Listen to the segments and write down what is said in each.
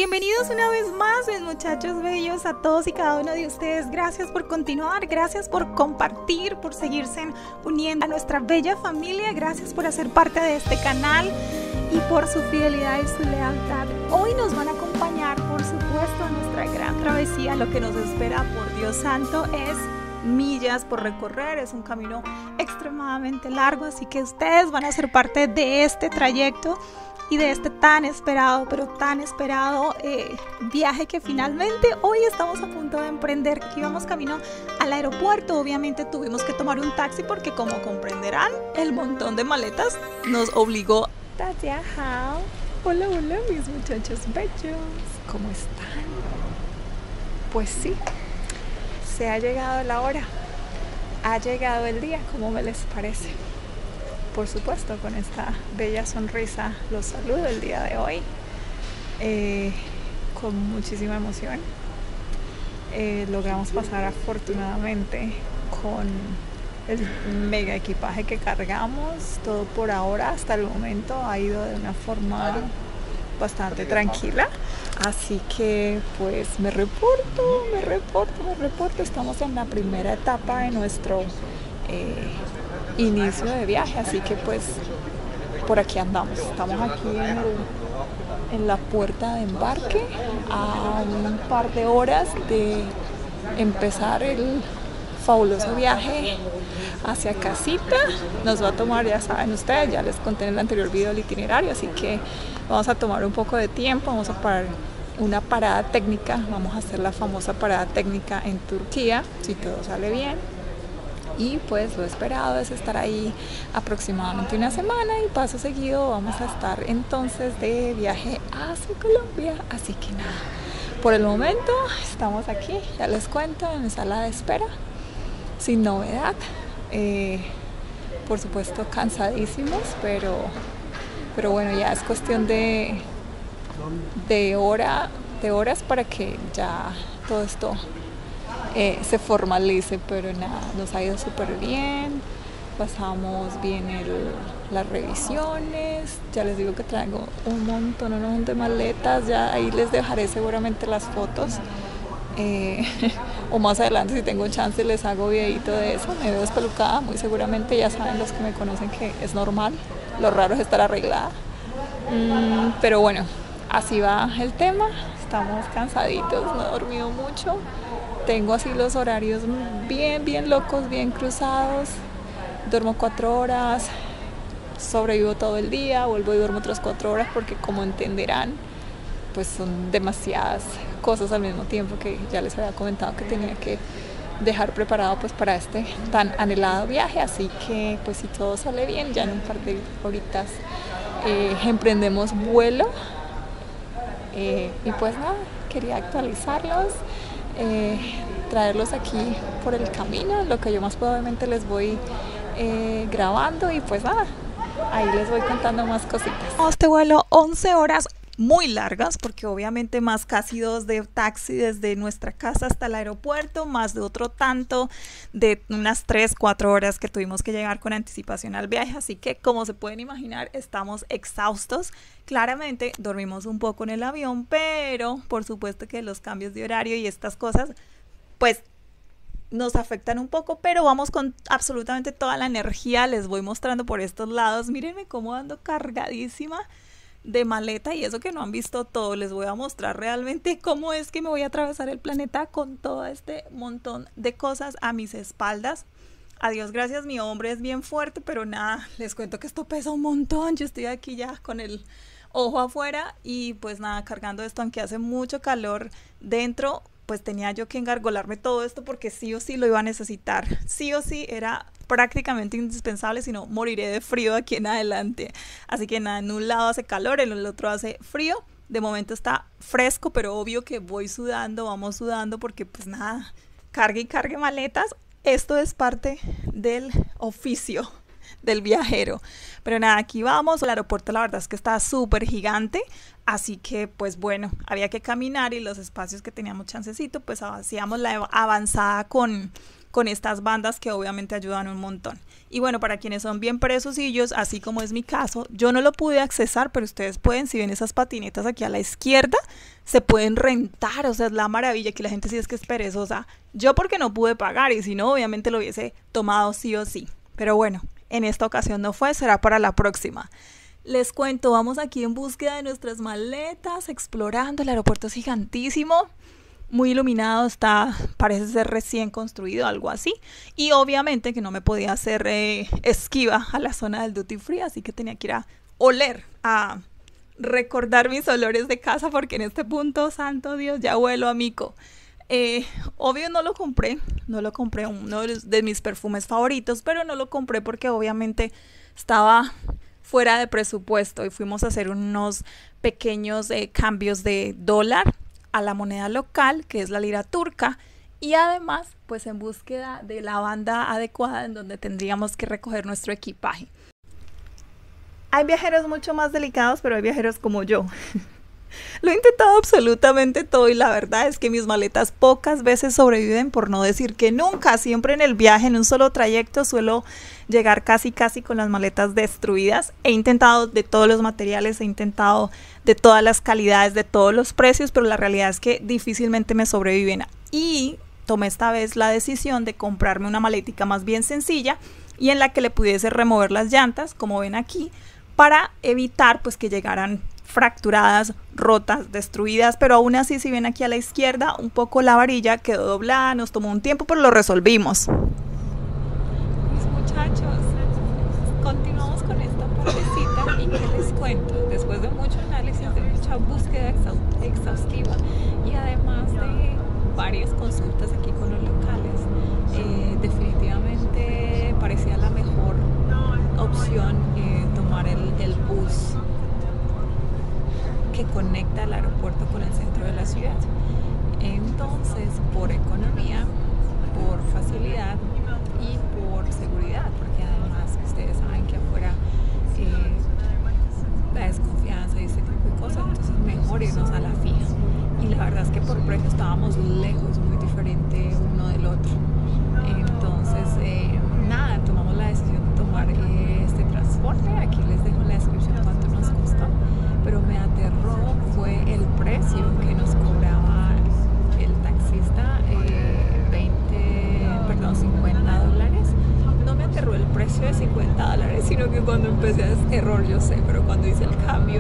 Bienvenidos una vez más, mis muchachos bellos, a todos y cada uno de ustedes. Gracias por continuar, gracias por compartir, por seguirse uniendo a nuestra bella familia. Gracias por hacer parte de este canal y por su fidelidad y su lealtad. Hoy nos van a acompañar, por supuesto, en nuestra gran travesía. Lo que nos espera, por Dios santo, es millas por recorrer. Es un camino extremadamente largo, así que ustedes van a ser parte de este trayecto y de este tan esperado, pero tan esperado viaje que finalmente hoy estamos a punto de emprender. Aquí vamos camino al aeropuerto. Obviamente tuvimos que tomar un taxi porque, como comprenderán, el montón de maletas nos obligó. Hola, hola, mis muchachos bellos, ¿cómo están? Pues sí, se ha llegado la hora, ha llegado el día. ¿Cómo me les parece? Por supuesto, con esta bella sonrisa los saludo el día de hoy, con muchísima emoción. Logramos pasar afortunadamente con el mega equipaje que cargamos. Todo por ahora, hasta el momento, ha ido de una forma bastante tranquila. Así que pues me reporto. Estamos en la primera etapa de nuestro inicio de viaje, así que pues por aquí andamos. Estamos aquí en la puerta de embarque, a un par de horas de empezar el fabuloso viaje hacia casita. Nos va a tomar, ya saben ustedes, ya les conté en el anterior video el itinerario, así que vamos a tomar un poco de tiempo. Vamos a parar una parada técnica, vamos a hacer la famosa parada técnica en Turquía, si todo sale bien. Y pues lo esperado es estar ahí aproximadamente una semana, y paso seguido vamos a estar entonces de viaje hacia Colombia. Así que nada, por el momento estamos aquí, ya les cuento, en sala de espera, sin novedad. Por supuesto cansadísimos, pero bueno, ya es cuestión de horas para que ya todo esto se formalice. Pero nada, nos ha ido súper bien, pasamos bien las revisiones. Ya les digo que traigo un montón de maletas, ya ahí les dejaré seguramente las fotos, o más adelante, si tengo chance, les hago videito de eso. Me veo despelucada, muy seguramente, ya saben los que me conocen que es normal, lo raro es estar arreglada, pero bueno, así va el tema. Estamos cansaditos, no he dormido mucho. Tengo así los horarios bien locos, bien cruzados. Duermo 4 horas, sobrevivo todo el día, vuelvo y duermo otras 4 horas, porque como entenderán, pues son demasiadas cosas al mismo tiempo, que ya les había comentado que tenía que dejar preparado pues para este tan anhelado viaje. Así que pues si todo sale bien, ya en un par de horitas emprendemos vuelo. Y pues nada, quería actualizarlos, traerlos aquí por el camino, lo que yo más probablemente les voy grabando, y pues nada, ahí les voy contando más cositas. Este vuelo 11 horas muy largas, porque obviamente más casi 2 de taxi desde nuestra casa hasta el aeropuerto, más de otro tanto de unas 3-4 horas que tuvimos que llegar con anticipación al viaje. Así que, como se pueden imaginar, estamos exhaustos. Claramente dormimos un poco en el avión, pero por supuesto que los cambios de horario y estas cosas pues nos afectan un poco, pero vamos con absolutamente toda la energía. Les voy mostrando por estos lados. Mírenme cómo ando cargadísima de maleta, y eso que no han visto todo. Les voy a mostrar realmente cómo es que me voy a atravesar el planeta con todo este montón de cosas a mis espaldas. A Dios gracias, mi hombre es bien fuerte, pero nada, les cuento que esto pesa un montón. Yo estoy aquí ya con el ojo afuera, y pues nada, cargando esto, aunque hace mucho calor dentro, pues tenía yo que engargolarme todo esto, porque sí o sí lo iba a necesitar. Sí o sí era prácticamente indispensable, si no moriré de frío de aquí en adelante. Así que nada, en un lado hace calor, en el otro hace frío. De momento está fresco, pero obvio que voy sudando, vamos sudando, porque pues nada, cargue y cargue maletas. Esto es parte del oficio del viajero. Pero nada, aquí vamos. El aeropuerto, la verdad es que está súper gigante, así que pues bueno, había que caminar, y los espacios que teníamos chancecito, pues hacíamos la avanzada con estas bandas que obviamente ayudan un montón. Y bueno, para quienes son bien perezosillos, así como es mi caso, yo no lo pude accesar, pero ustedes pueden. Si ven esas patinetas aquí a la izquierda, se pueden rentar, o sea, es la maravilla, que la gente sí es que es perezosa. Yo porque no pude pagar, y si no, obviamente lo hubiese tomado sí o sí. Pero bueno, en esta ocasión no fue, será para la próxima. Les cuento, vamos aquí en búsqueda de nuestras maletas, explorando, el aeropuerto es gigantísimo, muy iluminado, está, parece ser recién construido, algo así. Y obviamente que no me podía hacer esquiva a la zona del duty free, así que tenía que ir a oler, a recordar mis olores de casa, porque en este punto, santo Dios, ya huelo a mico. Obvio no lo compré, uno de mis perfumes favoritos, pero no lo compré porque obviamente estaba fuera de presupuesto y fuimos a hacer unos pequeños cambios de dólar a la moneda local, que es la lira turca, y además pues en búsqueda de la banda adecuada en donde tendríamos que recoger nuestro equipaje. Hay viajeros mucho más delicados, pero hay viajeros como yo. Lo he intentado absolutamente todo y la verdad es que mis maletas pocas veces sobreviven, por no decir que nunca. Siempre en el viaje, en un solo trayecto, suelo llegar casi con las maletas destruidas. He intentado de todos los materiales, he intentado de todas las calidades, de todos los precios, pero la realidad es que difícilmente me sobreviven. Y tomé esta vez la decisión de comprarme una maletica más bien sencilla y en la que le pudiese remover las llantas, como ven aquí, para evitar pues que llegaran fracturadas, rotas, destruidas, pero aún así, si ven aquí a la izquierda, un poco la varilla quedó doblada, nos tomó un tiempo, pero lo resolvimos. Mis muchachos, continuamos con esta partecita y ¿qué les cuento? Después de mucho análisis, de mucha búsqueda exhaustiva y además de varias consultas aquí con los locales, definitivamente parecía la mejor opción tomar el bus que conecta el aeropuerto con el centro de la ciudad. Entonces, por economía, por facilidad y por seguridad, porque además ustedes saben que afuera la desconfianza y ese tipo de cosas, entonces mejor irnos a la fija. Y la verdad es que por precio estábamos lejos, muy diferente uno del otro. Entonces, nada, tomamos la decisión de tomar este transporte. Aquí les dejo en la descripción cuánto nos costó, pero me aterró fue el precio que nos cobraba el taxista, $50. No me aterró el precio de $50, sino que cuando empecé a error, yo sé, pero cuando hice el cambio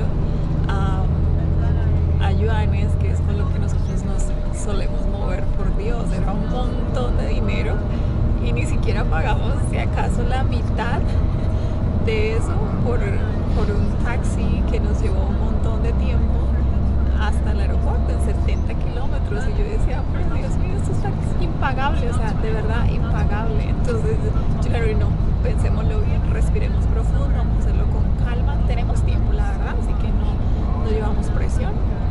a yuanes, que es con lo que nosotros nos solemos mover, por Dios, era un montón de dinero y ni siquiera pagamos si acaso la mitad de eso por un taxi que nos llevó un montón de tiempo hasta el aeropuerto en 70 kilómetros y yo decía, por Dios mío, esto está impagable, o sea, de verdad impagable. Entonces yo le digo, no, pensémoslo bien, respiremos profundo, vamos a hacerlo con calma, tenemos tiempo la verdad, así que no llevamos presión.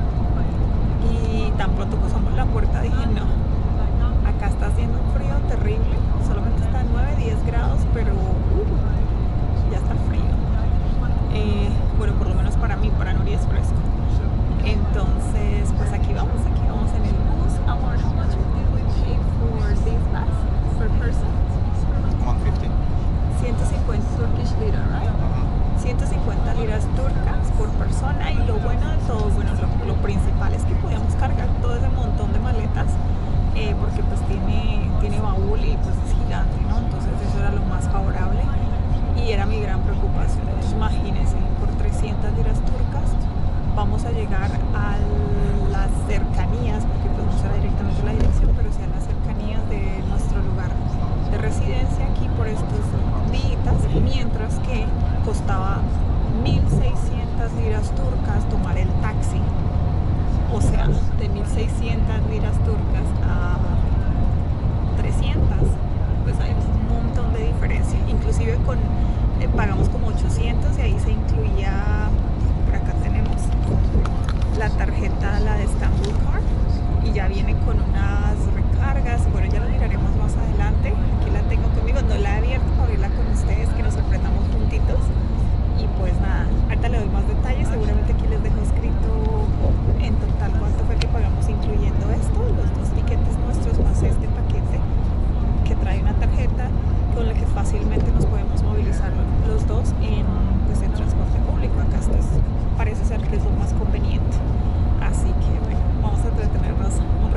Y tan pronto cruzamos la puerta dije, no, acá está haciendo un frío terrible, solamente está a 9-10 grados, pero ya está frío. Bueno, por lo menos para mí, para Nuri es fresco. Entonces, pues aquí vamos en el bus. Amor, how much did we pay for this bus per person? 150. 150 Turkish lira, right? 150 liras turcas por persona. Y lo bueno de todo, bueno, lo principal es que podíamos cargar todo ese montón de maletas, porque pues tiene baúl y pues es gigante, ¿no? Entonces eso era lo más favorable y era mi gran preocupación. Entonces imagínense, por 300 liras turcas vamos a llegar a las cercanías, porque pues no será directamente la dirección, pero sí a las cercanías de nuestro lugar de residencia aquí por estos días, mientras que costaba 1.600 liras turcas tomar el taxi. O sea, de 1.600 liras turcas a 300, pues hay un montón de diferencia. Inclusive pagamos como 800 y ahí se incluía, por acá tenemos la tarjeta, la de Istanbul Card, y ya viene con unas recargas. Bueno, ya lo miraremos más adelante. Aquí la tengo conmigo, no la he abierto para abrirla con ustedes, que nos apretamos juntitos. Y pues nada, ahorita le doy más detalles, seguramente aquí les dejo escrito en total cuánto fue que pagamos incluyendo esto, los dos tiquetes nuestros más este paquete que trae una tarjeta con la que fácilmente nos podemos movilizar los dos en transporte público. Acá parece ser que es lo más conveniente, así que bueno,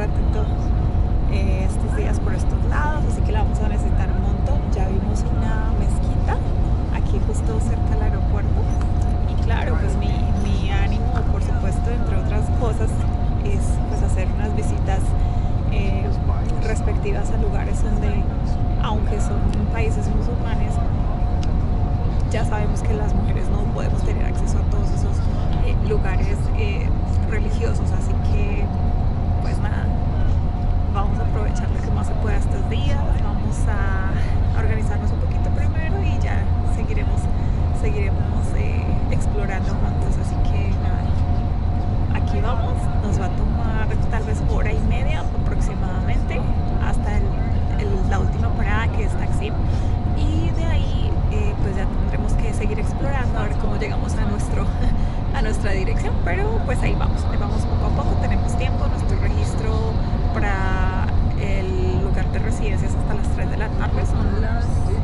ratito estos días por estos lados, así que la vamos a necesitar un montón. Ya vimos una mezquita aquí justo cerca del aeropuerto y claro, pues mi ánimo, por supuesto, entre otras cosas, es pues hacer unas visitas respectivas a lugares donde, aunque son países musulmanes, ya sabemos que las mujeres no podemos tener acceso a todos esos lugares religiosos, así que pues nada, vamos a aprovechar lo que más se pueda estos días, vamos a organizarnos un poquito primero y ya seguiremos explorando juntos, así que nada, aquí vamos, nos va a tomar tal vez hora y media aproximadamente hasta la última parada, que es Taksim, y de ahí pues ya tendremos que seguir explorando a ver cómo llegamos a nuestra dirección, pero pues ahí vamos poco a poco, tenemos tiempo, nuestro registro para el lugar de residencias hasta las 3 de la tarde, son las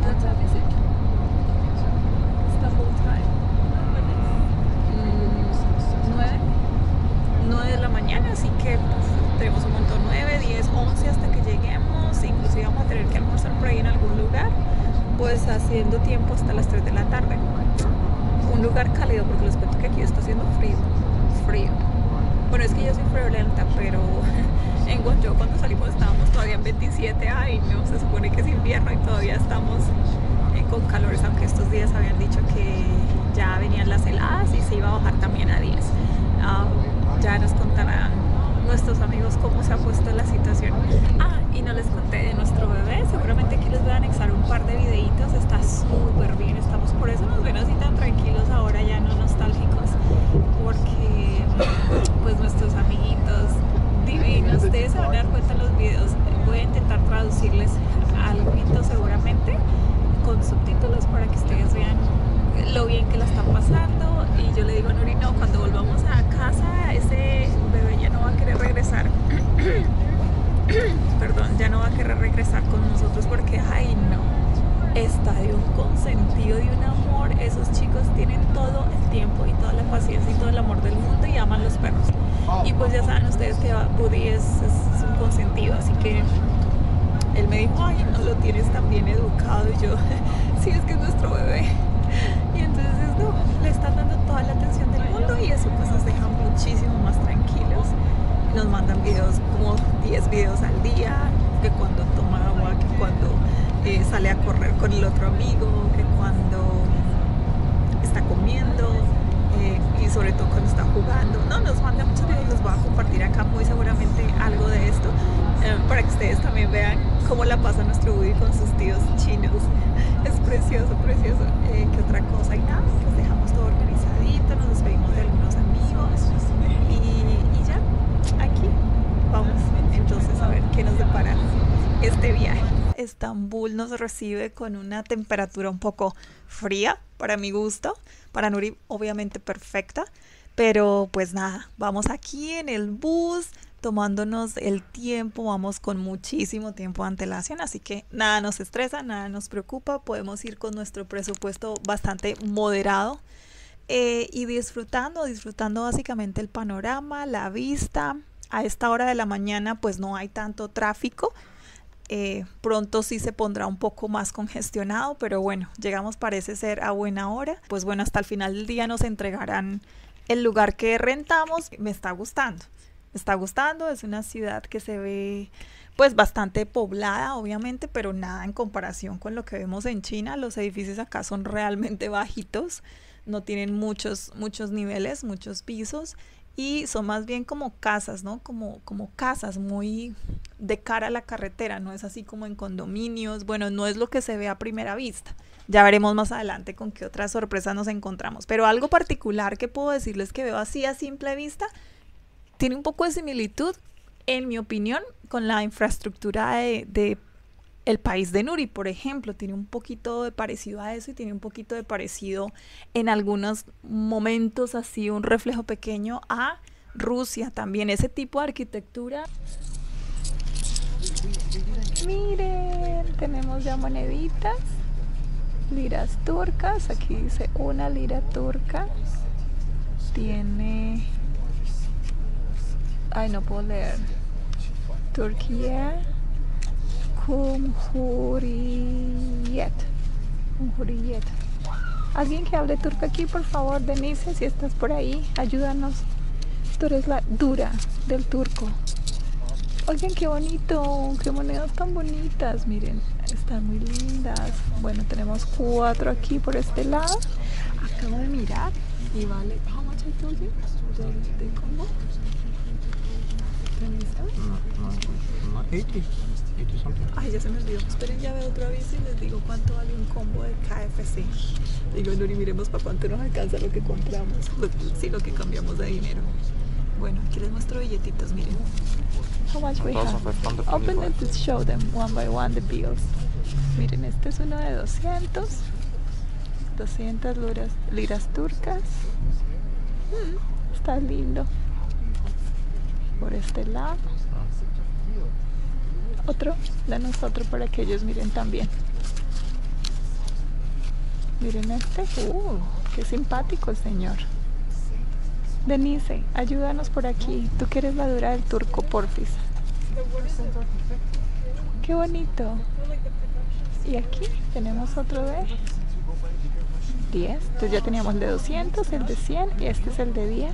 9 de la mañana, así que pues, tenemos un montón, 9, 10, 11 hasta que lleguemos, inclusive vamos a tener que almorzar por ahí en algún lugar, pues haciendo tiempo hasta las 3 de la tarde. Un lugar cálido, porque les cuento que aquí está haciendo frío. Bueno, es que yo soy friolenta, pero en Guangzhou cuando salimos estábamos todavía en 27, ay no, se supone que es invierno y todavía estamos con calores, aunque estos días habían dicho que ya venían las heladas y se iba a bajar también a 10. Ya nos contarán nuestros amigos cómo se ha puesto la situación. Y no les conté de nuestro bebé, seguramente aquí les voy a anexar un par de videitos, está súper bien, estamos, por eso nos ven así tan tranquilos ahora, ya no nostálgicos, porque pues nuestros amiguitos divinos, ustedes se van a dar cuenta en los videos, voy a intentar traducirles algo seguramente con subtítulos para que ustedes vean lo bien que la están pasando. Y yo le digo a Nuri, no, cuando volvamos a casa ese bebé ya no va a querer regresar perdón, ya no va a querer regresar con nosotros porque, ay no, está de un consentido, de un amor. Esos chicos tienen todo el tiempo y toda la paciencia y todo el amor del mundo y aman los perros. Y pues ya saben ustedes que Buddy es un consentido, así que él me dijo, ay, no lo tienes tan bien educado. Y yo, sí, es que es nuestro bebé. Y entonces no, le están dando toda la atención del mundo y eso pues nos deja muchísimo más tranquilos. Nos mandan videos, como 10 videos al día, que cuando toma agua, que cuando sale a correr con el otro amigo, que cuando está comiendo y sobre todo cuando está jugando. No, nos mandan muchos videos, los voy a compartir acá muy seguramente algo de esto, para que ustedes también vean cómo la pasa nuestro Buddy con sus tíos chinos. Es precioso, precioso. ¿Qué otra cosa? Y nada, pues dejamos todo organizadito, nos despedimos de algunos amigos y ya, aquí vamos entonces a ver qué nos depara este viaje. Estambul nos recibe con una temperatura un poco fría para mi gusto, para Nuri obviamente perfecta, pero pues nada, vamos aquí en el bus tomándonos el tiempo, vamos con muchísimo tiempo de antelación, así que nada nos estresa, nada nos preocupa, podemos ir con nuestro presupuesto bastante moderado y disfrutando básicamente el panorama, la vista. A esta hora de la mañana pues no hay tanto tráfico, pronto sí se pondrá un poco más congestionado, pero bueno, llegamos parece ser a buena hora. Pues bueno, hasta el final del día nos entregarán el lugar que rentamos. Me está gustando, es una ciudad que se ve pues bastante poblada obviamente, pero nada en comparación con lo que vemos en China. Los edificios acá son realmente bajitos, no tienen muchos niveles, muchos pisos, y son más bien como casas, ¿no? Como casas muy de cara a la carretera, no es así como en condominios. Bueno, no es lo que se ve a primera vista. Ya veremos más adelante con qué otras sorpresas nos encontramos. Pero algo particular que puedo decirles que veo así a simple vista, tiene un poco de similitud, en mi opinión, con la infraestructura de el país de Nuri, por ejemplo. Tiene un poquito de parecido a eso y tiene un poquito de parecido en algunos momentos, así un reflejo pequeño a Rusia también, ese tipo de arquitectura. Miren, tenemos ya moneditas, liras turcas, aquí dice 1 lira turca, tiene, ay no puedo leer, Turquía, Cumhuriyet. Cumhuriyet. Alguien que hable turco aquí, por favor, Denise, si estás por ahí, ayúdanos. Tú eres la dura del turco. Oigan, qué bonito, qué monedas tan bonitas, miren, están muy lindas. Bueno, tenemos 4 aquí por este lado. Acabo de mirar y vale, how much I told you? ¿De combo? No, 80 something. Ay, ya se me olvidó. Esperen, ya veo otro aviso y les digo cuánto vale un combo de KFC. Digo, Nuri, miremos para cuánto nos alcanza lo que compramos. Lo que cambiamos de dinero. Bueno, aquí les muestro billetitos, miren. How much we have? Open it to show them one by one the bills. Miren, este es uno de 200 liras turcas. Está lindo. Por este lado. Otro de nosotros para que ellos miren también. Miren este. Qué simpático el señor. Denise, ayúdanos por aquí. Tú que eres la dura del turco, porfis. Qué bonito. Y aquí tenemos otro de 10. Entonces ya teníamos el de 200, el de 100 y este es el de 10.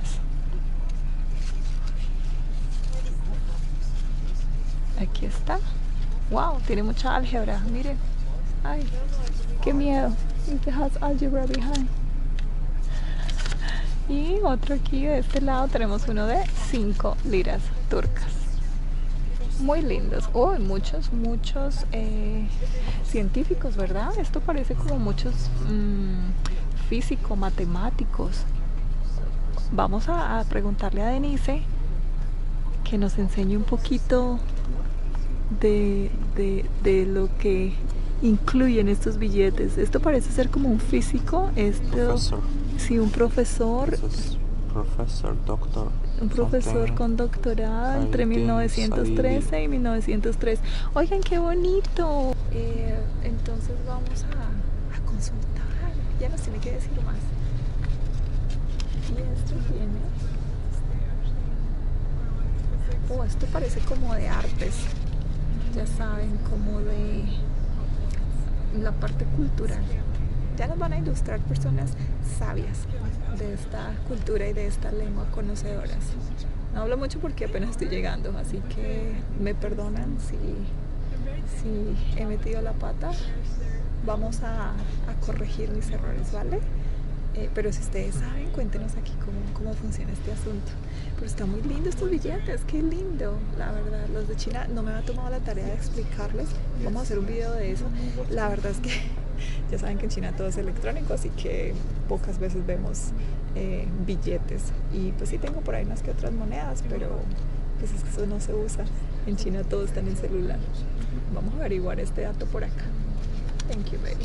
Aquí está. Wow, tiene mucha álgebra. Miren. Ay, qué miedo. It has algebra behind. Y otro aquí de este lado tenemos uno de 5 liras turcas. Muy lindos. Oh, muchos científicos, ¿verdad? Esto parece como muchos físicos, matemáticos. Vamos a preguntarle a Denise que nos enseñe un poquito de lo que incluyen estos billetes. Esto parece ser como un físico. Profesor. Sí, un profesor. Doctor. Un profesor con doctorado entre 1913 y 1903. Oigan, qué bonito. Entonces vamos a consultar. Ya nos tiene que decir más. Y esto tiene. Oh, esto parece como de artes. Ya saben, como de la parte cultural. Ya nos van a ilustrar personas sabias de esta cultura y de esta lengua, conocedoras. No hablo mucho porque apenas estoy llegando, así que me perdonan si he metido la pata. Vamos a corregir mis errores, ¿vale? Pero si ustedes saben, cuéntenos aquí cómo funciona este asunto. Pero está muy lindo estos billetes, qué lindo, la verdad. Los de China no me ha tomado la tarea de explicarles. Vamos a hacer un video de eso. La verdad es que ya saben que en China todo es electrónico, así que pocas veces vemos billetes. Y pues sí tengo por ahí unas que otras monedas, pero pues es que eso no se usa. En China todo está en el celular. Vamos a averiguar este dato por acá. Thank you, baby.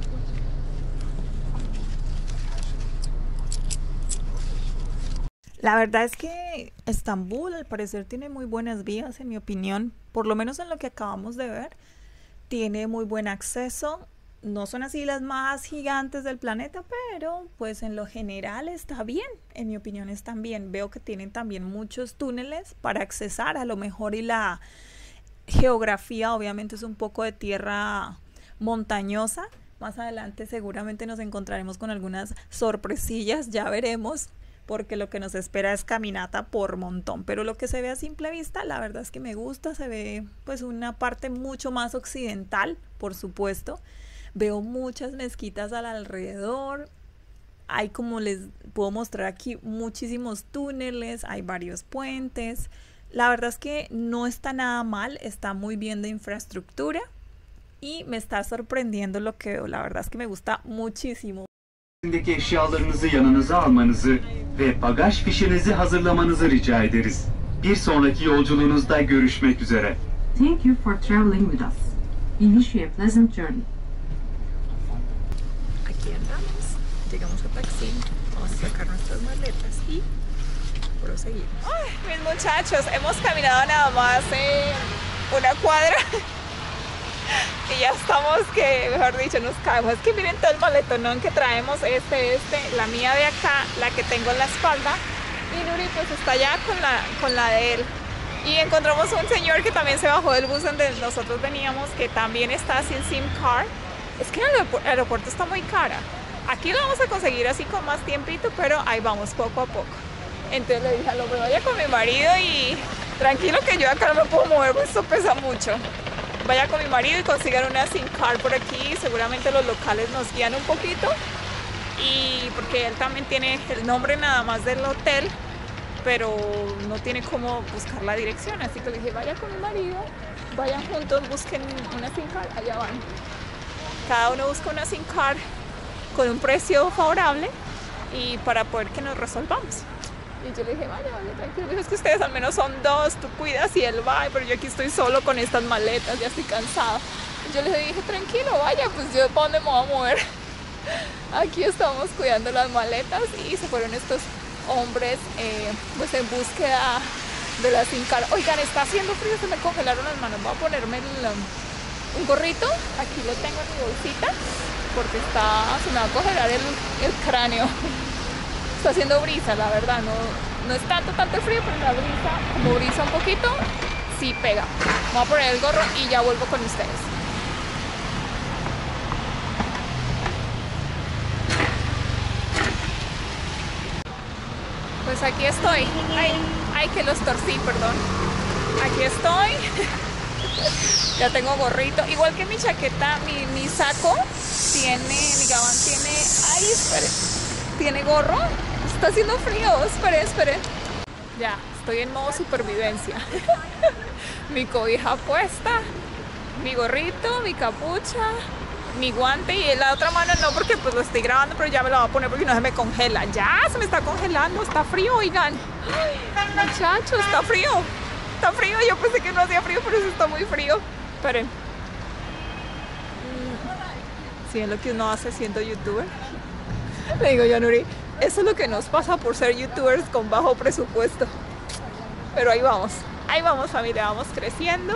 La verdad es que Estambul al parecer tiene muy buenas vías, en mi opinión, por lo menos en lo que acabamos de ver. Tiene muy buen acceso, no son así las más gigantes del planeta, pero pues en lo general está bien, en mi opinión están bien. Veo que tienen también muchos túneles para accesar, a lo mejor, y la geografía obviamente es un poco de tierra montañosa. Más adelante seguramente nos encontraremos con algunas sorpresillas, ya veremos, porque lo que nos espera es caminata por montón, pero lo que se ve a simple vista, la verdad es que me gusta. Se ve pues una parte mucho más occidental, por supuesto. Veo muchas mezquitas al alrededor, hay, como les puedo mostrar aquí, muchísimos túneles, hay varios puentes. La verdad es que no está nada mal, está muy bien de infraestructura y me está sorprendiendo lo que veo. La verdad es que me gusta muchísimo. Eşyalarınızı yanınıza almanızı ve bagaj fişinizi hazırlamanızı rica ederiz. Bir sonraki yolculuğunuzda görüşmek üzere. Thank you for traveling with us. We wish you a pleasant journey. Aquí andamos, llegamos a taxi, vamos a sacar nuestras maletas y proseguimos. Ay, mis muchachos, hemos caminado nada más una cuadra. Y ya estamos que, mejor dicho, nos caemos. Es que miren todo el maletonón que traemos, la mía de acá, la que tengo en la espalda. Y Nuri pues está allá con la de él. Y encontramos un señor que también se bajó del bus donde nosotros veníamos, que también está sin SIM card. Es que el aeropuerto está muy cara. Aquí lo vamos a conseguir así con más tiempito, pero ahí vamos poco a poco. Entonces le dije al hombre, vaya con mi marido y tranquilo que yo acá no me puedo mover, pues esto pesa mucho. Vaya con mi marido y consigan una SIM card por aquí. Seguramente los locales nos guían un poquito. Y porque él también tiene el nombre nada más del hotel, pero no tiene cómo buscar la dirección. Así que le dije, vaya con mi marido, vayan juntos, busquen una SIM card, allá van. Cada uno busca una SIM card con un precio favorable y para poder que nos resolvamos. Y yo le dije, vaya, tranquilo. Es que ustedes al menos son dos, tú cuidas y él va, pero yo aquí estoy solo con estas maletas, ya estoy cansada. Y yo le dije, tranquilo, vaya, pues yo ¿para dónde me voy a mover? Aquí estamos cuidando las maletas y se fueron estos hombres pues en búsqueda de la SIM card. Oigan, está haciendo frío, se me congelaron las manos. Voy a ponerme un gorrito, aquí lo tengo en mi bolsita, porque se me va a congelar el cráneo. Está haciendo brisa, la verdad, no es tanto frío, pero la brisa, como brisa un poquito, sí pega. Voy a poner el gorro y ya vuelvo con ustedes. Pues aquí estoy. Ay, que los torcí, perdón. Aquí estoy. Ya tengo gorrito. Igual que mi chaqueta, mi saco mi gabán tiene. Ay, espere. Tiene gorro. Está haciendo frío. Espere. Ya, estoy en modo supervivencia. Mi cobija puesta, mi gorrito, mi capucha, mi guante y en la otra mano no, porque pues lo estoy grabando, pero ya me lo voy a poner porque no se me congela. Ya se me está congelando, está frío, oigan. Ay, muchachos, está frío. Está frío, yo pensé que no hacía frío, pero eso está muy frío. Esperen. ¿Sí es lo que uno hace siendo youtuber? Le digo yo a Nuri, eso es lo que nos pasa por ser youtubers con bajo presupuesto. Pero ahí vamos familia, vamos creciendo.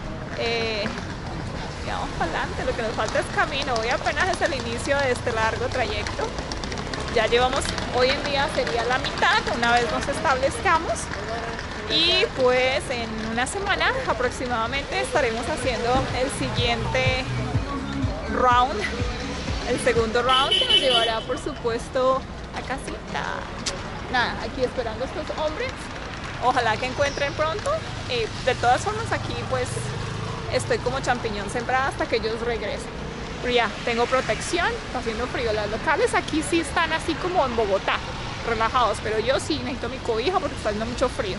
Y vamos para adelante, lo que nos falta es camino. Hoy apenas es el inicio de este largo trayecto. Ya llevamos, hoy en día sería la mitad, una vez nos establezcamos. Y pues en una semana aproximadamente estaremos haciendo el siguiente round, el segundo round, que nos llevará por supuesto a casita. Nada, aquí esperando a estos hombres. Ojalá que encuentren pronto. De todas formas aquí pues estoy como champiñón sembrada hasta que ellos regresen. Pero ya, tengo protección, está haciendo frío. Las locales aquí sí están así como en Bogotá, relajados, pero yo sí necesito mi cobija porque está haciendo mucho frío.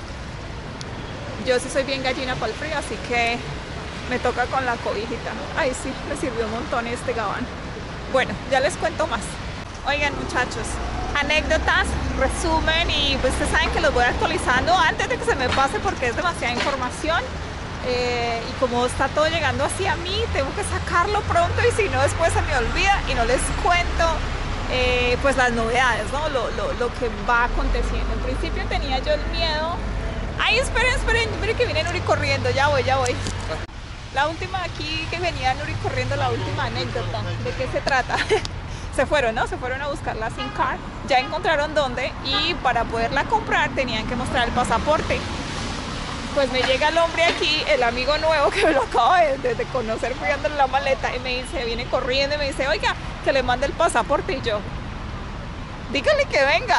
Yo sí soy bien gallina para el frío, así que me toca con la cobijita. Ay, sí, me sirvió un montón este gabán. Bueno, ya les cuento más. Oigan, muchachos, anécdotas, resumen, y pues ustedes saben que los voy actualizando antes de que se me pase porque es demasiada información. Y como está todo llegando así a mí, tengo que sacarlo pronto y si no después se me olvida y no les cuento pues las novedades, ¿no? Lo que va aconteciendo. En principio tenía yo el miedo. Ay, esperen, mire que viene Nuri corriendo, ya voy. La última aquí que venía Nuri corriendo, la última anécdota, ¿de qué se trata? Se fueron, ¿no? Se fueron a buscar la SIM card, ya encontraron dónde y para poderla comprar tenían que mostrar el pasaporte. Pues me llega el hombre aquí, el amigo nuevo que me lo acabo de conocer, cuidándole la maleta y me dice, viene corriendo y me dice, oiga, que le mande el pasaporte y yo, dígale que venga.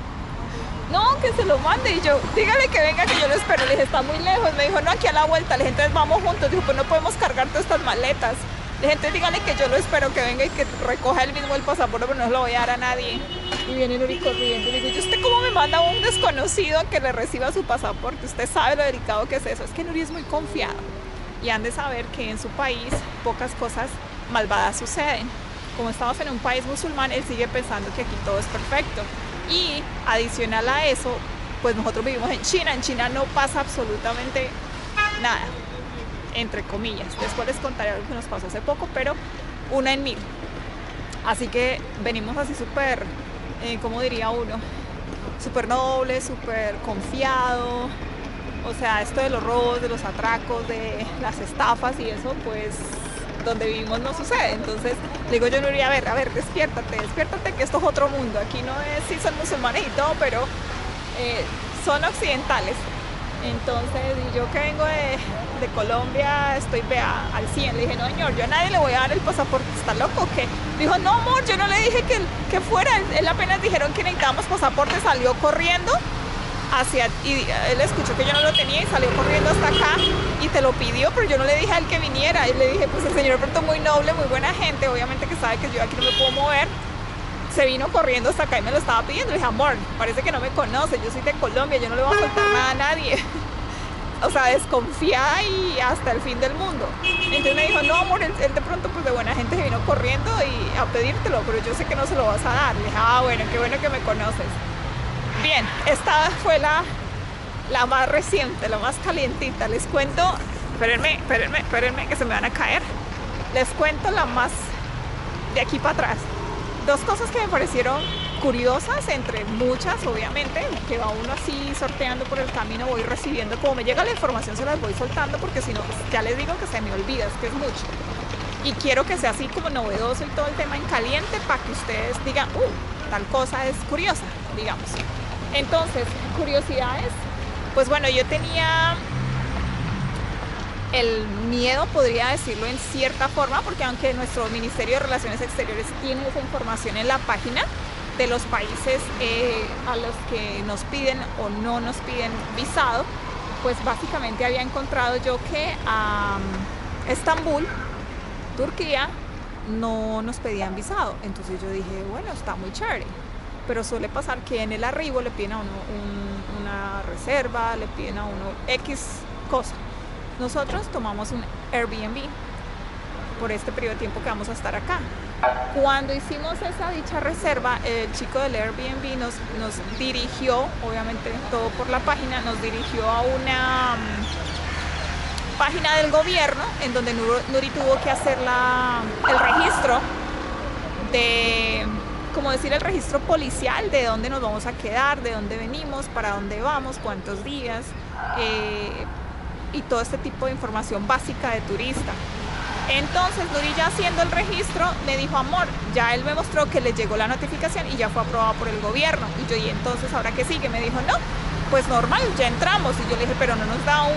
No, que se lo mande y yo, dígale que venga que yo lo espero. Le dije, está muy lejos. Me dijo, no, aquí a la vuelta. Le dije, entonces vamos juntos. Dijo, pues no podemos cargar todas estas maletas. Le dije, entonces dígale que yo lo espero, que venga y que recoja él mismo el pasaporte, pero no se lo voy a dar a nadie. Y viene Nuri corriendo. Le digo, ¿y usted cómo me manda a un desconocido a que le reciba su pasaporte? Usted sabe lo delicado que es eso. Es que Nuri es muy confiado. Y han de saber que en su país pocas cosas malvadas suceden. Como estamos en un país musulmán, él sigue pensando que aquí todo es perfecto. Y adicional a eso, pues nosotros vivimos en China. En China no pasa absolutamente nada, entre comillas. Después les contaré algo que nos pasó hace poco, pero 1 en 1000. Así que venimos así súper, ¿cómo diría uno? Súper noble, súper confiado. O sea, esto de los robos, de los atracos, de las estafas y eso, pues donde vivimos no sucede. Entonces le digo yo, Nuri, a ver, despiértate, que esto es otro mundo. Aquí no es, sí son musulmanes y todo, pero son occidentales. Entonces, y yo que vengo de Colombia, estoy vea, al 100. Le dije, no señor, yo a nadie le voy a dar el pasaporte, ¿está loco o qué? Dijo, no amor, yo no le dije que fuera, él apenas dijeron que necesitábamos pasaporte, salió corriendo y él escuchó que yo no lo tenía y salió corriendo hasta acá y te lo pidió, pero yo no le dije a él que viniera. Y le dije, pues el señor pronto muy noble, muy buena gente, obviamente que sabe que yo aquí no me puedo mover. Se vino corriendo hasta acá y me lo estaba pidiendo. Le dije, amor, parece que no me conoce, yo soy de Colombia, yo no le voy a soltar nada a nadie. O sea, desconfiada y hasta el fin del mundo. Entonces me dijo, no amor, él de pronto pues de buena gente se vino corriendo y a pedírtelo, pero yo sé que no se lo vas a dar. Le dije, bueno, qué bueno que me conoces. Bien, esta fue la más reciente, la más calientita. Les cuento, espérenme, que se me van a caer. Les cuento la más de aquí para atrás. Dos cosas que me parecieron curiosas, entre muchas, obviamente, que va uno así sorteando por el camino, voy recibiendo, como me llega la información se las voy soltando, porque si no, pues, ya les digo que se me olvida, es que es mucho. Y quiero que sea así como novedoso y todo el tema en caliente para que ustedes digan, tal cosa es curiosa, digamos. Entonces, curiosidades, pues bueno, yo tenía el miedo, podría decirlo en cierta forma, porque aunque nuestro Ministerio de Relaciones Exteriores tiene esa información en la página de los países a los que nos piden o no nos piden visado, pues básicamente había encontrado yo que a Estambul, Turquía, no nos pedían visado. Entonces yo dije, bueno, está muy chévere. Pero suele pasar que en el arribo le piden a uno una reserva, le piden a uno X cosa. Nosotros tomamos un Airbnb por este periodo de tiempo que vamos a estar acá. Cuando hicimos esa dicha reserva, el chico del Airbnb nos dirigió, obviamente todo por la página, nos dirigió a una página del gobierno en donde Nuri tuvo que hacer el registro de, como decir, el registro policial de dónde nos vamos a quedar, de dónde venimos, para dónde vamos, cuántos días, y todo este tipo de información básica de turista. Entonces Nuri, ya haciendo el registro, me dijo, amor, ya él me mostró que le llegó la notificación y ya fue aprobado por el gobierno. Y yo, ¿y entonces ahora qué sigue? Me dijo, no, pues normal, ya entramos. Y yo le dije, pero no nos da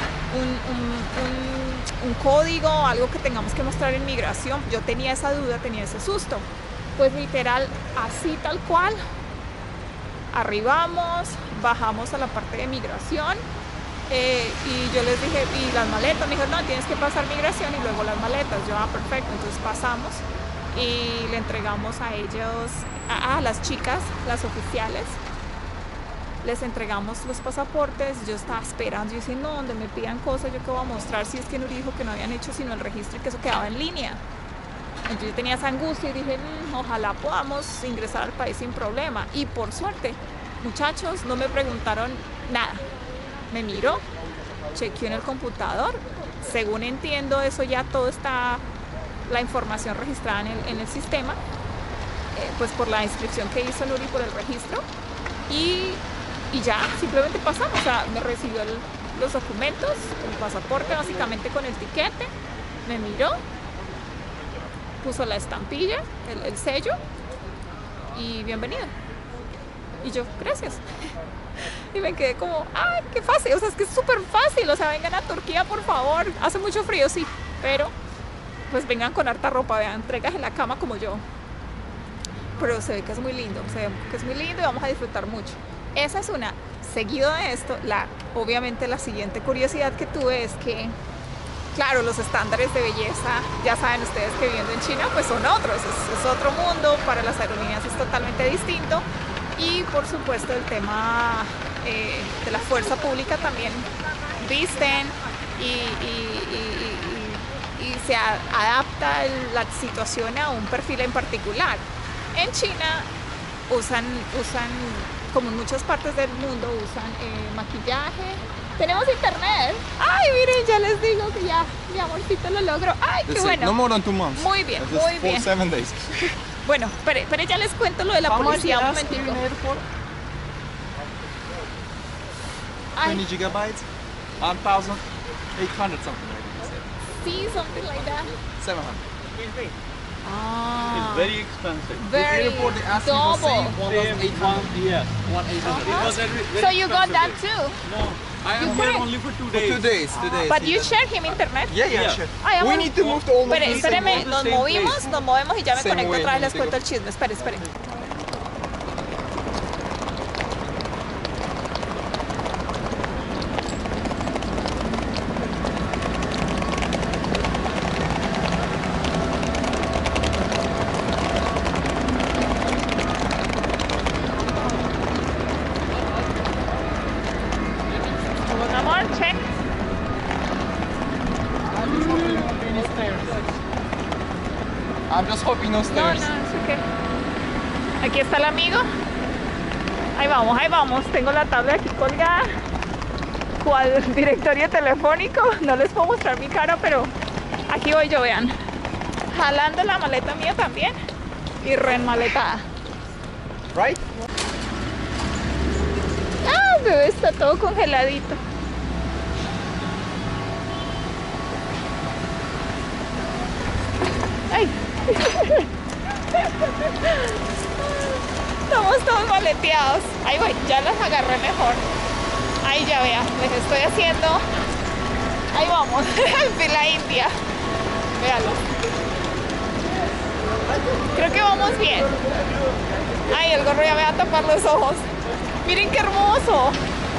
un código, algo que tengamos que mostrar en migración. Yo tenía esa duda, tenía ese susto. Pues literal, así tal cual, arribamos, bajamos a la parte de migración, y yo les dije, ¿y las maletas? Me dijo, no, tienes que pasar migración y luego las maletas. Yo, perfecto. Entonces pasamos y le entregamos a ellos, a las chicas, las oficiales, les entregamos los pasaportes. Yo estaba esperando, yo decía, no, donde me pidan cosas, yo qué voy a mostrar si es que Nuri dijo que no habían hecho sino el registro y que eso quedaba en línea. Entonces yo tenía esa angustia y dije, ojalá podamos ingresar al país sin problema. Y por suerte, muchachos, no me preguntaron nada. Me miró, chequeó en el computador. Según entiendo, eso ya todo está, la información registrada en el sistema, pues por la inscripción que hizo Nuri por el registro. Y ya, simplemente pasamos. O sea, me recibió los documentos, el pasaporte básicamente con el tiquete, me miró, puso la estampilla, el sello y bienvenido. Y yo, gracias. Y me quedé como, ¡ay, qué fácil! O sea, es que es súper fácil. O sea, vengan a Turquía, por favor. Hace mucho frío, sí, pero pues vengan con harta ropa, vean, entregas en la cama como yo. Pero se ve que es muy lindo, se ve que es muy lindo y vamos a disfrutar mucho. Esa es una. Seguido de esto, obviamente la siguiente curiosidad que tuve es que, claro, los estándares de belleza, ya saben ustedes que viviendo en China, pues son otros, es otro mundo, para las aerolíneas es totalmente distinto. Y por supuesto el tema de la fuerza pública también visten y se adapta la situación a un perfil en particular. En China usan, como en muchas partes del mundo, usan maquillaje. Tenemos internet. Ay, miren, ya les digo que ya, mi amorcito lo logro. Ay, qué bueno. No more than 2 months. Muy bien, muy bien. 7 days. Bueno, pero ya les cuento lo de la policía un momentito. 20 gigabytes, 1,800 something like that. Sí, something like that. 700. Ah, It's very expensive. very airport, they asked me for double. same 1,800. Yes, 1,800. It was very So you got that expensive. too? No, I am here only for 2 days. For 2 days, 2 days. But you share him internet? Yeah, yeah, sure. Ay, We amor. need to move to almost Espere, the same espéreme, place. nos Same movimos y ya me Same conecto way, otra vez, les no cuento te el chisme. Espere, espere. Vamos, amor, check. I'm just hoping no No, stairs. no, es okay. Aquí está el amigo. Ahí vamos, ahí vamos. Tengo la tablet aquí colgada. ¿Cuál directorio telefónico? No les puedo mostrar mi cara, pero aquí voy yo, vean. Jalando la maleta mía también. Y reenmaletada. Right? Ah, bebé, está todo congeladito. Ay. Estamos todos maleteados. Ahí voy, ya las agarré mejor. Ahí ya vean, les estoy haciendo. Ahí vamos, fila india. Véanlo. Creo que vamos bien. Ay, el gorro ya me va a tapar los ojos. Miren qué hermoso.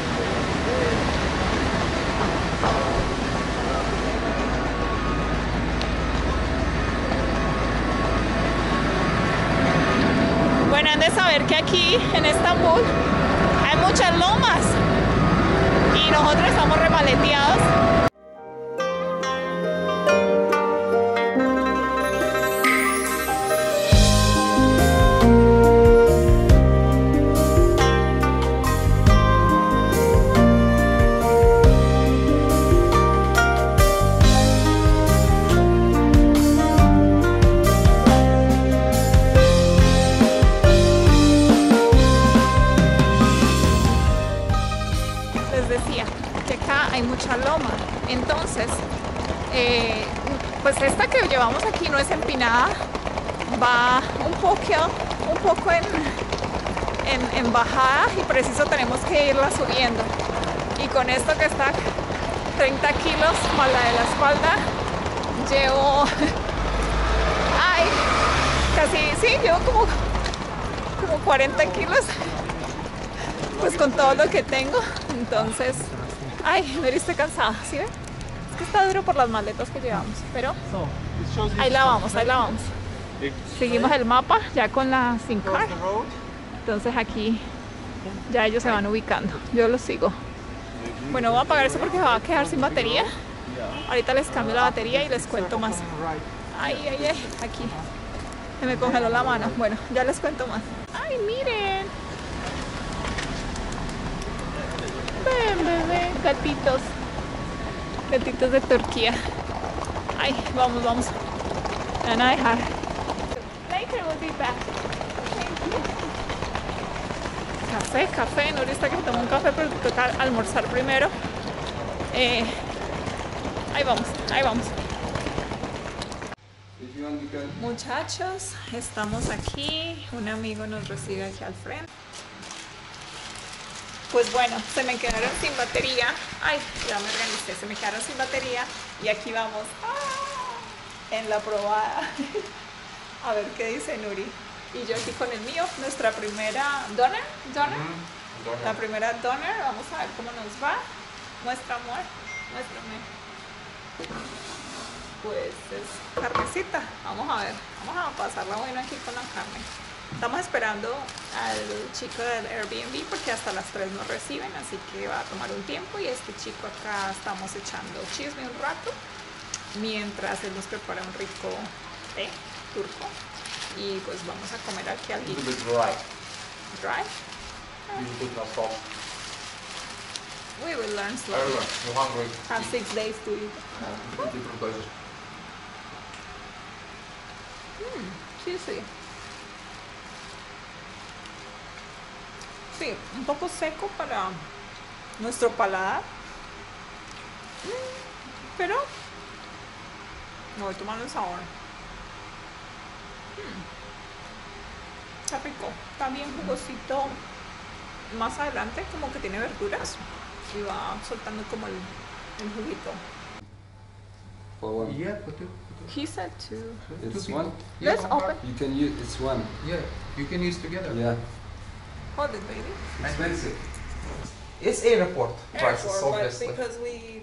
Bueno, han de saber que aquí en Estambul hay muchas lomas y nosotros estamos remaleteados. Les decía que acá hay mucha loma, entonces pues esta que llevamos aquí no es empinada, va un poco en bajada y preciso tenemos que irla subiendo, y con esto que está 30 kilos más la de la espalda llevo llevo como 40 kilos pues con todo lo que tengo. Entonces, Mary, estoy cansada, ¿sí ven? Es que está duro por las maletas que llevamos, pero ahí la vamos. Seguimos el mapa ya con la SIM card. Entonces aquí ya ellos se van ubicando, yo los sigo. Bueno, voy a apagar eso porque va a quedar sin batería. Ahorita les cambio la batería y les cuento más. Ay, aquí se me congeló la mano. Bueno, ya les cuento más. Ay, miren. Ven, bebé, gatitos de Turquía. Ay, vamos. Me van a dejar. Later we'll be back. Café. Nuri está que toma un café, pero toca almorzar primero. Ahí vamos. Muchachos, estamos aquí. Un amigo nos recibe aquí al frente. Pues bueno, se me quedaron sin batería. Ay, ya me organicé, se me quedaron sin batería. Y aquí vamos en la probada. A ver qué dice Nuri. Y yo aquí con el mío, nuestra primera donor. La primera donor, vamos a ver cómo nos va. Muestra, amor, muéstrame. Pues es carnecita. Vamos a ver, vamos a pasarla bueno aquí con la carne. Estamos esperando al chico del Airbnb porque hasta las 3 nos reciben, así que va a tomar un tiempo. Y este chico acá estamos echando chisme un rato mientras él nos prepara un rico té turco. Y pues vamos a comer aquí al little bit dry. Dry? You put no salt. We will learn slowly. You're hungry. Have 6 days to eat. Different places. Sí. Sí, un poco seco para nuestro paladar. Pero me voy tomando el sabor. Está rico, está bien jugosito. Más adelante como que tiene verduras. y va soltando como el juguito. For one. Yeah, put it. He said two. It's one. Let's open. You can use. It's one. Yeah, you can use together. Yeah. Hold it, baby. Expensive. It's airport prices, Airport, but obviously. because we,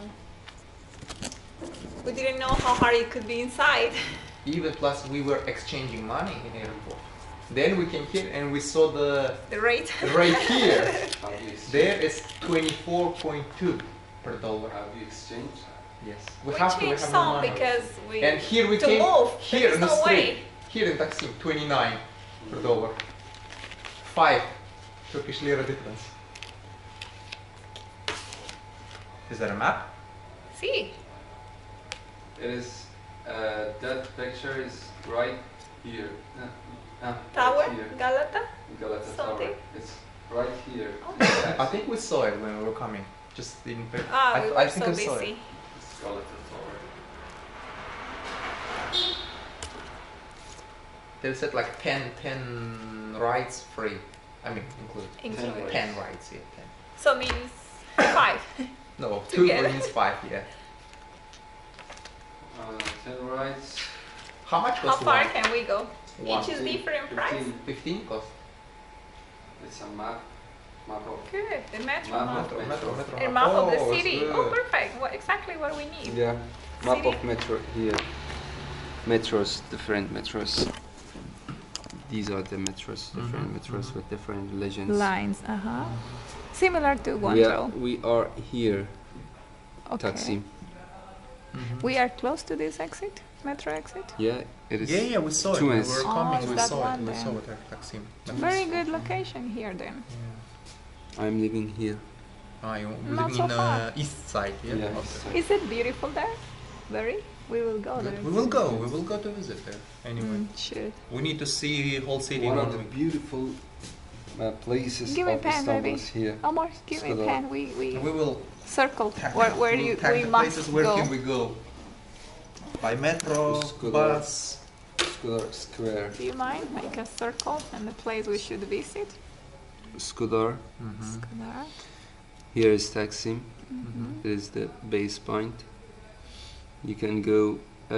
we didn't know how hard it could be inside. Even plus we were exchanging money in airport. Then we came here and we saw the The rate. rate here. How do you exchange? There is 24.2 per dollar. How do you exchange? Yes. We have changed have some no money. because we. And here we to came move. here There's in the no street. way. Here in Taksim, 29 per dollar. 5 Turkish lira difference. Is that a map? See. It is. That picture is right here. Tower. Right here. Galata. Galata Something. Tower. It's right here. Okay. I think we saw it when we were coming. Just didn't pay. Ah, we were think so I saw busy. it. It's Galata Tower. They said like 10 rides free. I mean, include. Included. 10 rides, yeah, 10. So means 5. No, 2 Together. means 5, yeah. 10 rides. How much How cost far one? can we go? One. Each is different price. 15 cost. It's a map. Map of. Good. The metro. Map of Metro. A map of the Oh, it's city. good. Oh, perfect. Exactly what we need. Yeah. Map City. of metro here. Metros, different metros. These are the metros, different metros with different legends. Lines. Similar to Yeah, Guangzhou. we are here, Okay. Taksim. We are close to this exit, metro exit. Yeah, it is. Yeah, we saw it. Two When we ends. were Oh, coming, it's we that saw one it. We then. saw it at Taksim. Very good location here then. I'm living here. Ah, you're Not living so in far. east side, yeah? Yeah, Okay. east side. Is it beautiful there? Very? We will go there. We will go. We will go to visit there. Anyway, Should. we need to see whole city One one of the week. beautiful places Give me a of pen, Istanbul baby. is here. Omar, give me a Skadar. pen. We We will circle tag where we'll you tag we the must places where go. can we go. By metro, Skadar. bus. Skudar Square. Do you mind? Make a circle and the place we should visit. Skudar. Skadar. Here is Taksim. It is the base point. You can go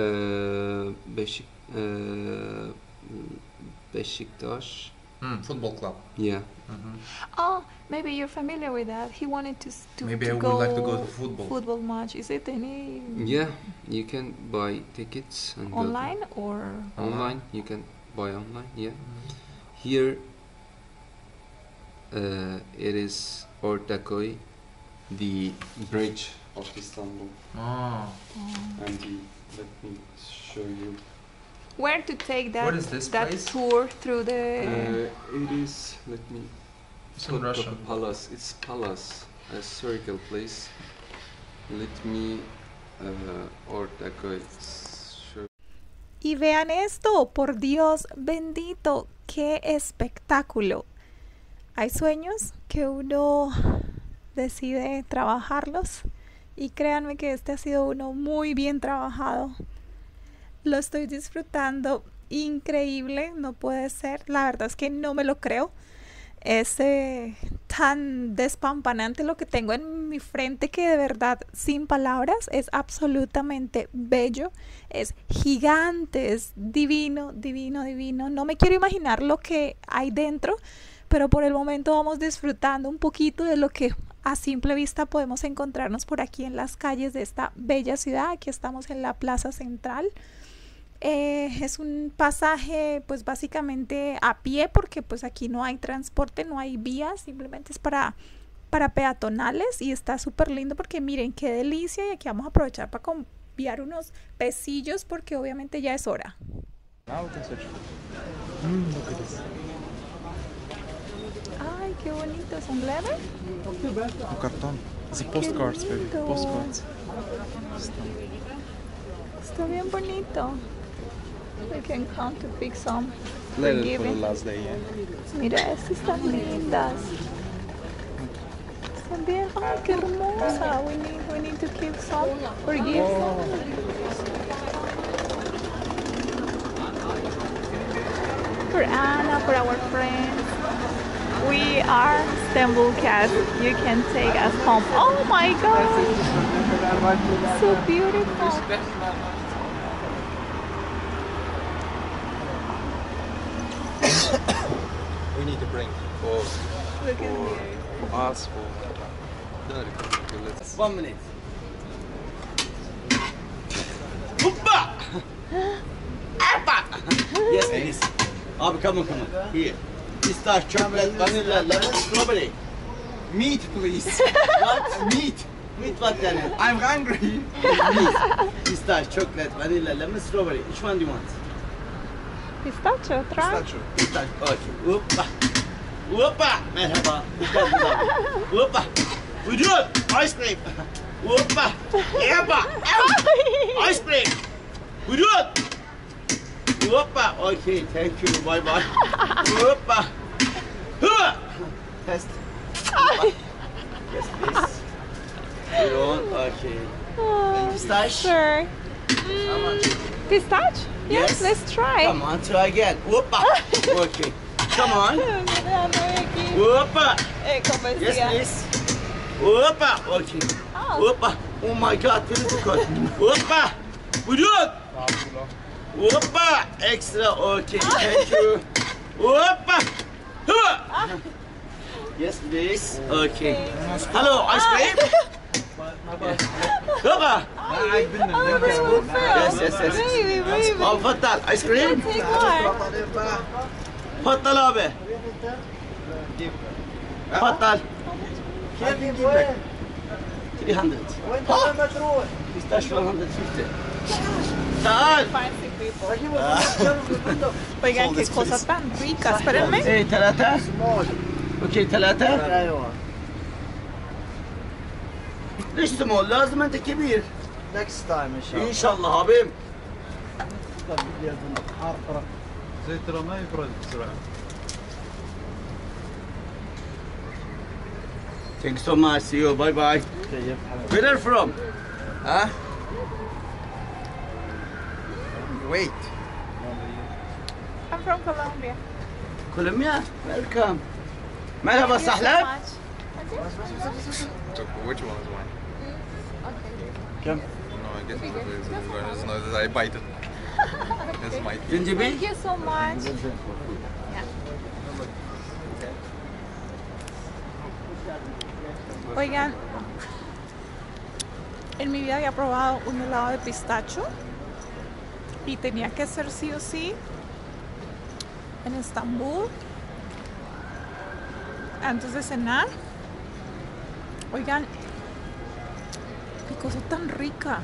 Beşiktaş. Football club. Yeah. Oh, maybe you're familiar with that. He wanted to Maybe to I would go like to go to football. match. Is it any Yeah, you can buy tickets and online or go to online. You can buy online. Yeah. Here, it is Ortaköy, the bridge of Istanbul, Oh. and let me show you. where to take that What is this that place? tour through the It is. Let me. It's in Russian. Palace. It's palace, a circle place. Let me. Ortaköy. Show. Y vean esto, por Dios bendito, qué espectáculo. Hay sueños que uno decide trabajarlos y créanme que este ha sido uno muy bien trabajado. Lo estoy disfrutando increíble, no puede ser, la verdad es que no me lo creo. Es tan despampanante lo que tengo en mi frente que de verdad, sin palabras, es absolutamente bello, es gigante, es divino, divino, divino. No me quiero imaginar lo que hay dentro, pero por el momento vamos disfrutando un poquito de lo que a simple vista podemos encontrarnos por aquí en las calles de esta bella ciudad. Aquí estamos en la plaza central. Es un pasaje pues básicamente a pie porque pues aquí no hay transporte, no hay vías, simplemente es para peatonales y está súper lindo porque miren qué delicia y aquí vamos a aprovechar para cambiar unos pesillos porque obviamente ya es hora. Now we can search. Look at this. Ay, qué bonito, son leather. Carton. The Qué postcards, baby. lindo. Postcards. Está bien bonito. We can come to pick some. Letter for the Forgiven. last day, yeah. Mira, estas están lindas. Están bien. Ay, qué hermosa. We need to keep some. Forgive some. For Anna, for our friends. We are Istanbul cats. You can take us home. Oh my god! So beautiful. We need to bring for Look at me. us for. 1 minute. Hoppa! Appa! Yes, please. Abi, come on. Here. Pistachio, chocolate, vanilla, lemon, strawberry. Meat, please. What? Meat. Meat what then? I'm hungry. Meat. Pistachio, chocolate, vanilla, lemon, strawberry. Which one do you want? Pistachio, try. Pistachio. Pistachio. Okay. Hoppa. Hoppa. Merhaba. Hoppa. Vücut. Ice cream. Hoppa. Yappa. Ice cream. Vücut. Hoppa. Okay, thank you. Bye bye. Hoppa. Hua. Test. Yes, please. You want? Okay. Pistache? Sure. Pistachio? Yes, Yes. let's try. Come on, try again. Hoppa. Okay. Come on. Hoppa. ¿Cómo Yes, decía? please. Hoppa. Okay. Oh. Hoppa. Oh my God, very difficult. Hoppa. Vücut. Hoppa. Extra. Okay, thank you. Hoppa. Hua. Yes, please. Okay. Hello, ice cream. Hoppa. Yes, yes, yes. Baby, baby. Al Fattal, ice cream. Take more. Fattal abi. Fattal. 300. Pistachio 150. تعال. Fancy people. Oigan, qué cosa tan rica. Espérenme. ايه 3 اوكي 3 ايوه ليش سمول لازم انت كبير next time ان شاء الله ان شاء الله حبيب زي ترى ما يبرد بسرعه Thanks so much. See you. Bye bye. كيف حالك Where are you from? Huh? Wait. I'm from Colombia. Colombia. Welcome. مرحبا Thank you so سهلا. much. So which one is mine? كم No, I guess it's no, I bite it. It's my teeth. زنجبيل. Thank you so much. Oigan, en mi vida había probado un helado de pistacho y tenía que ser sí o sí en Estambul antes de cenar. Oigan, qué cosa tan rica.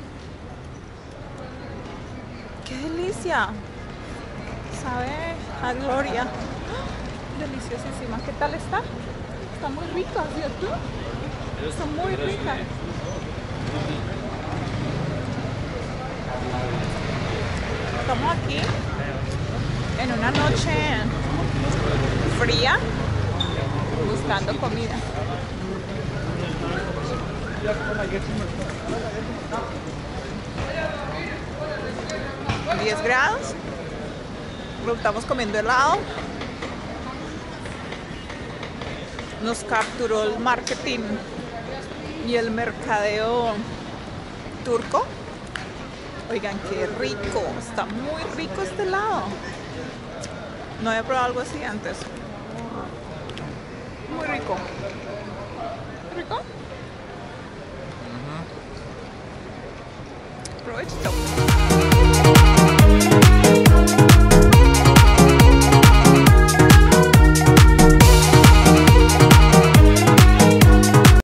¡Qué delicia! Sabe a gloria. Deliciosísima. ¿Qué tal está? Está muy rica, ¿cierto? Está muy rica. Estamos aquí en una noche fría buscando comida. ¿10 grados? Estamos comiendo helado. Nos capturó el marketing y el mercadeo turco. Oigan, qué rico, está muy rico este helado. No había probado algo así antes. Muy rico. ¿Rico? Provechito.